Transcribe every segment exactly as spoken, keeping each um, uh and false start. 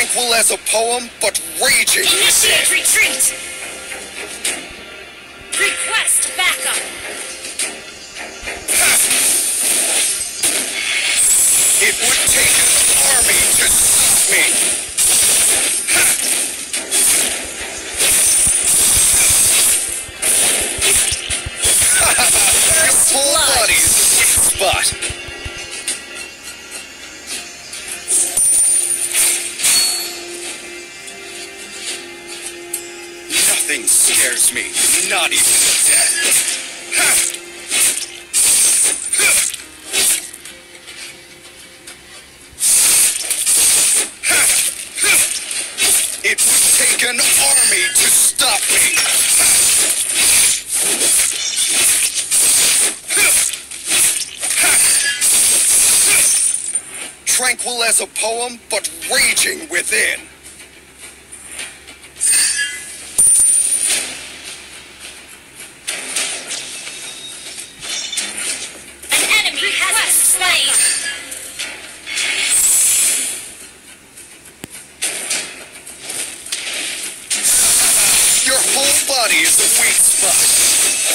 Tranquil as a poem, but raging. Initiate retreat! Request backup! It would take an army to stop me. Your whole body is a weak spot. Nothing scares me, not even death. It would take an army to stop me. Tranquil as a poem, but raging within. An enemy has been slain! Your whole body is a weak spot.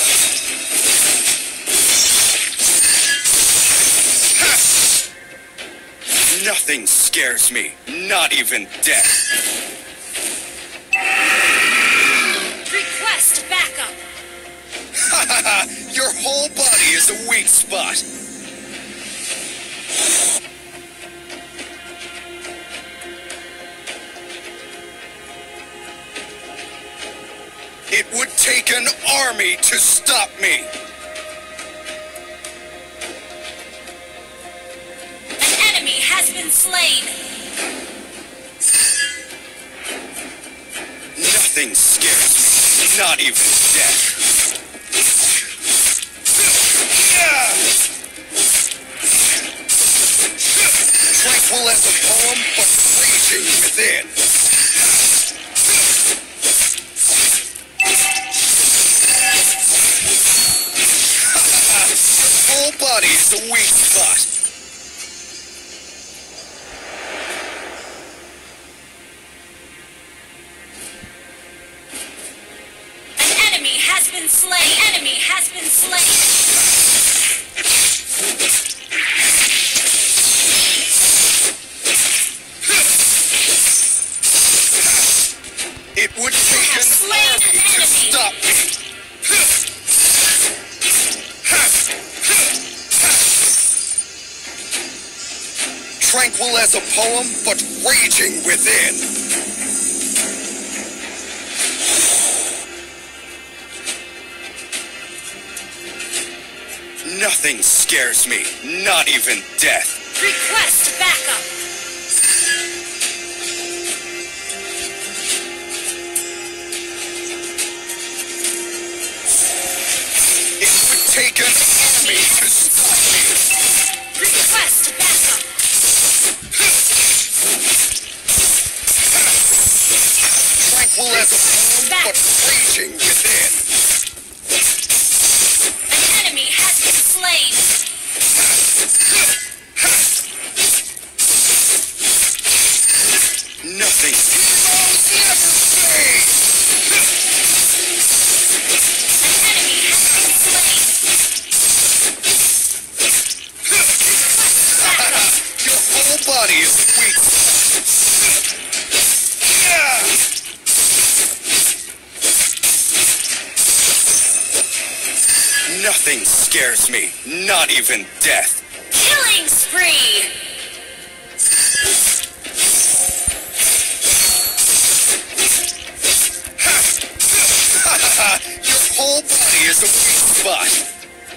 Nothing scares me, not even death. Request backup! Your whole body is a weak spot. It would take an army to stop me. An enemy has been slain! Nothing scares me, not even death. Tranquil as a poem, but raging within. Your whole body is a weak spot. An enemy has been slain! Enemy has been slain! It would take an slain army an to enemy. stop me. Tranquil as a poem, but raging within. Nothing scares me, not even death. Request backup! It would take an army to stop me. Request backup! Tranquil as a poem, but raging within. An enemy has been slain! Nothing. Heroes never fade. An enemy has been slain! Your whole body is weak. Nothing scares me, not even death. Killing spree! Your whole body is a weak spot.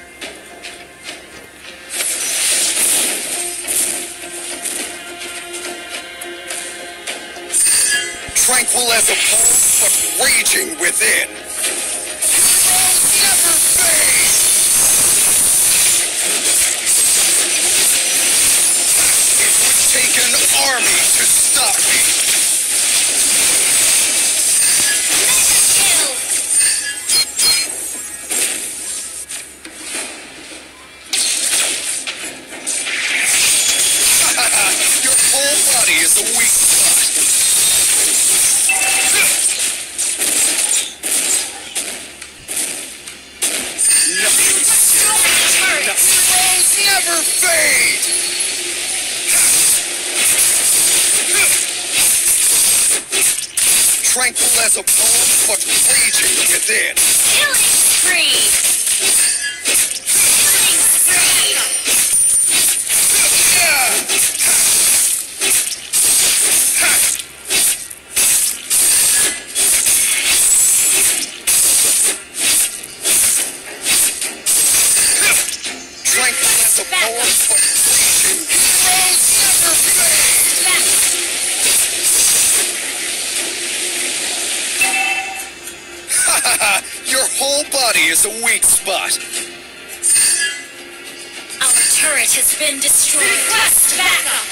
Tranquil as a poem, but raging within. Heroes never fade. It would take an army to stop me. Kill! Your whole body is a weak spot. Tranquil as a poem, but raging within. Killing spree. Killing spree. Tranquil as a poem, but raging. Heroes never fade. Back. Your whole body is a weak spot. Our turret has been destroyed. Request backup.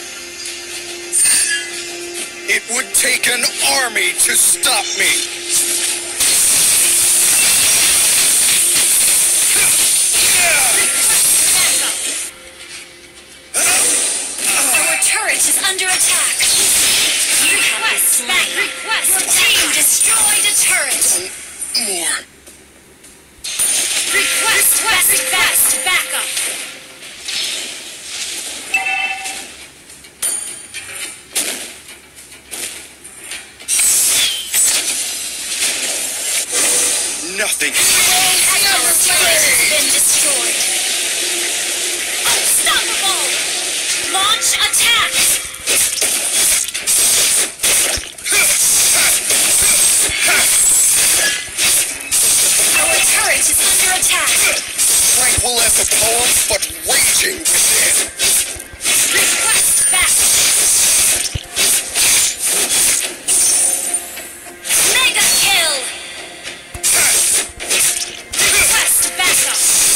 It would take an army to stop me. Our turret is under attack. You have request backup. Request. Your team destroyed a turret. More. Request best best backup. Nothing. Our turret has been destroyed. Unstoppable. Launch attack. Our turret is under attack. Tranquil as a poem, but raging within. Request back. Mega kill. Request backup.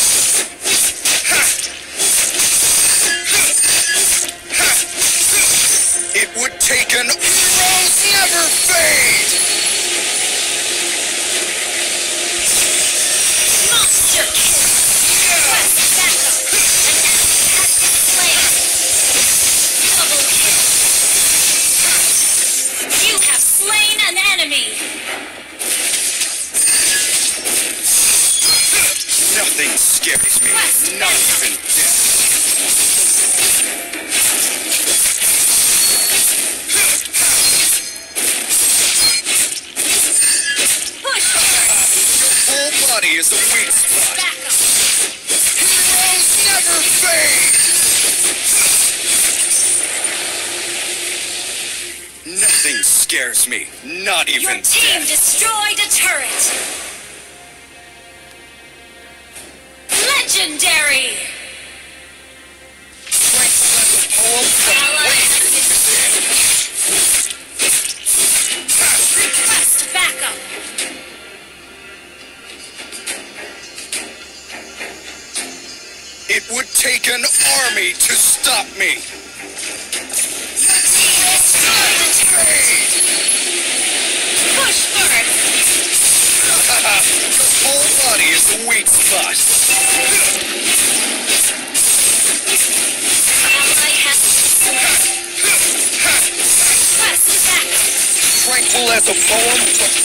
It would take an heroes never fade. Monster kill. Request backup. An enemy has been slain. Double kill. You have slain an enemy. Nothing scares me. Not even death. Push Whole body is a weak spot. backup. Heroes never fade. Nothing scares me. Not even Your team death. destroyed a turret. Legendary. Tranquil as a poem, but Ally raging has been within. Request backup. It would take an army to stop me. Your team destroyed a turret. Push first. Your whole body is a weak spot. Ally has been slain. Request backup. Tranquil as a poem, but